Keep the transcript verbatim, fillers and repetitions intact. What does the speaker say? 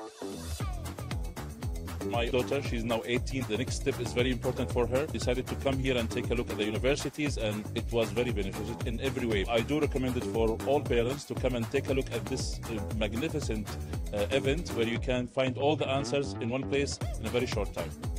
My daughter, she's now eighteen. The next step is very important for her. Decided to come here and take a look at the universities, and it was very beneficial in every way. I do recommend it for all parents to come and take a look at this uh, magnificent uh, event where you can find all the answers in one place in a very short time.